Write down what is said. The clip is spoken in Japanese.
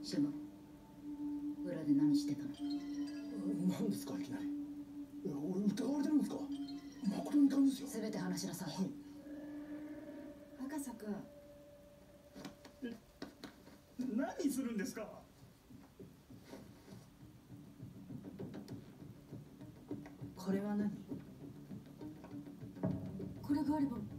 シモン、裏で何してたの？ 何ですかいきなり。いや、俺疑われてるんですか？誠に勘ですよ。 全て話しなさい。 はい。 若狭君、 何するんですか？ これは何？これがあれば